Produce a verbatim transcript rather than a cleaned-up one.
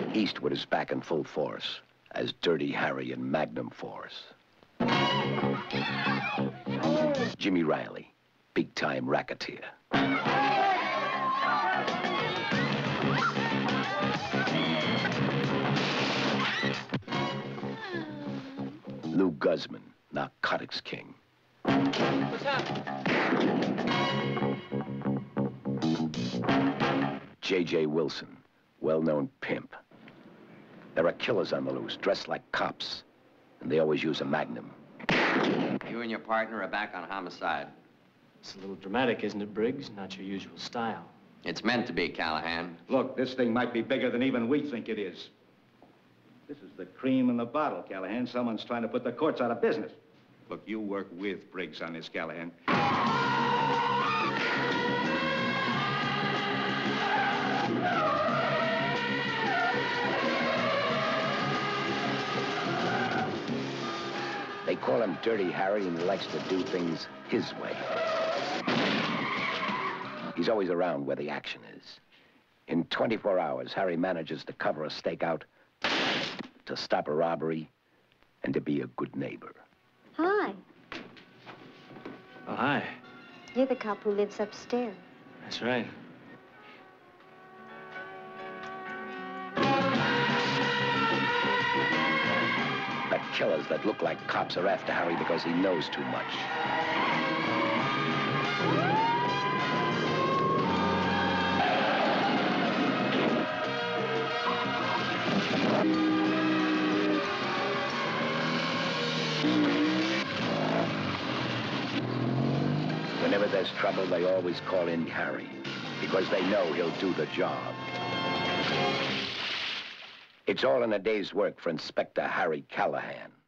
Eastwood is back in full force as Dirty Harry and Magnum Force. Jimmy Riley, big-time racketeer. Lou Guzman, narcotics king. What's up? J J Wilson, well-known pimp. There are killers on the loose, dressed like cops, and they always use a Magnum. You and your partner are back on homicide. It's a little dramatic, isn't it, Briggs? Not your usual style. It's meant to be, Callahan. Look, this thing might be bigger than even we think it is. This is the cream in the bottle, Callahan. Someone's trying to put the courts out of business. Look, you work with Briggs on this, Callahan. They call him Dirty Harry, and he likes to do things his way. He's always around where the action is. In twenty-four hours, Harry manages to cover a stakeout, to stop a robbery, and to be a good neighbor. Hi. Oh, hi. You're the cop who lives upstairs. That's right. The killers that look like cops are after Harry because he knows too much. Whenever there's trouble, they always call in Harry, because they know he'll do the job. It's all in a day's work for Inspector Harry Callahan.